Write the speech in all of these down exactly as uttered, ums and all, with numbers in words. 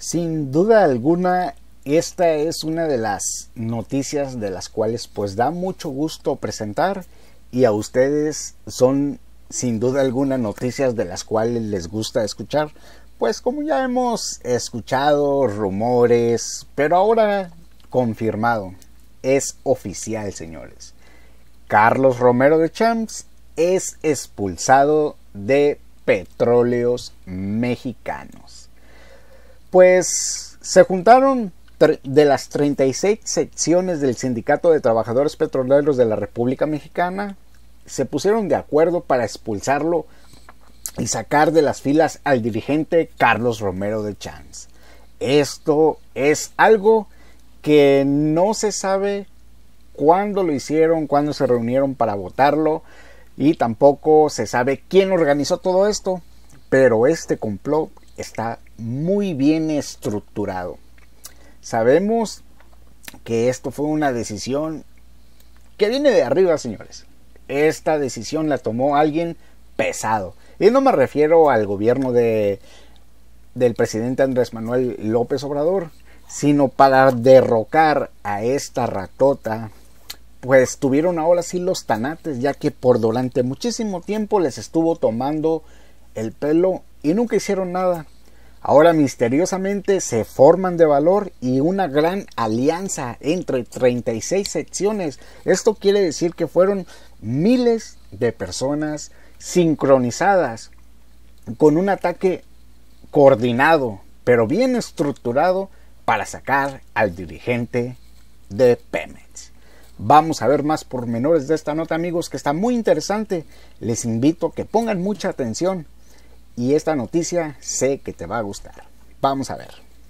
Sin duda alguna, esta es una de las noticias de las cuales pues da mucho gusto presentar, y a ustedes son sin duda alguna noticias de las cuales les gusta escuchar, pues como ya hemos escuchado rumores, pero ahora confirmado, es oficial, señores. Carlos Romero de Champs es expulsado de Petróleos Mexicanos. Pues se juntaron de las treinta y seis secciones del Sindicato de Trabajadores Petroleros de la República Mexicana, se pusieron de acuerdo para expulsarlo y sacar de las filas al dirigente Carlos Romero de Champs. Esto es algo que no se sabe cuándo lo hicieron, cuándo se reunieron para votarlo, y tampoco se sabe quién organizó todo esto, pero este complot está muy bien estructurado. Sabemos que esto fue una decisión que viene de arriba, señores. Esta decisión la tomó alguien pesado, y no me refiero al gobierno de, del presidente Andrés Manuel López Obrador, sino para derrocar a esta ratota. Pues tuvieron ahora sí los tanates, ya que por durante muchísimo tiempo les estuvo tomando el pelo y nunca hicieron nada. Ahora misteriosamente se forman de valor y una gran alianza entre treinta y seis secciones. Esto quiere decir que fueron miles de personas sincronizadas con un ataque coordinado, pero bien estructurado, para sacar al dirigente de Pemex. Vamos a ver más pormenores de esta nota, amigos, que está muy interesante. Les invito a que pongan mucha atención, y esta noticia sé que te va a gustar. Vamos a ver.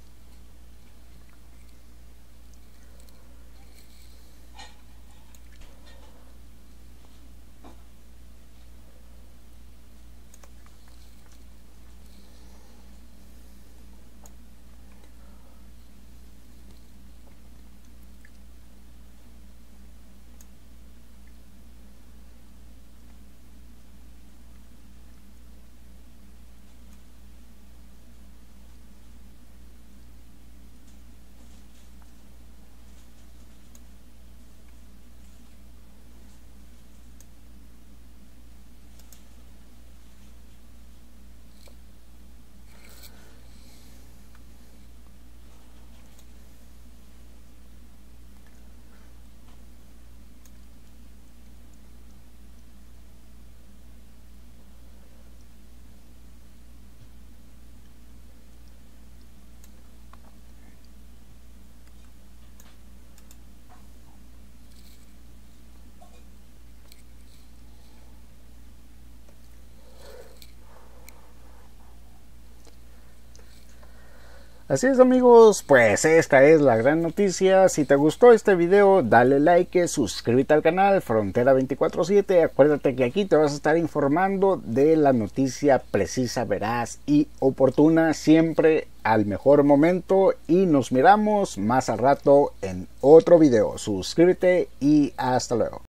Así es, amigos, pues esta es la gran noticia. Si te gustó este video, dale like, suscríbete al canal Frontera veinticuatro siete. Acuérdate que aquí te vas a estar informando de la noticia precisa, veraz y oportuna, siempre al mejor momento. Y nos miramos más al rato en otro video. Suscríbete y hasta luego.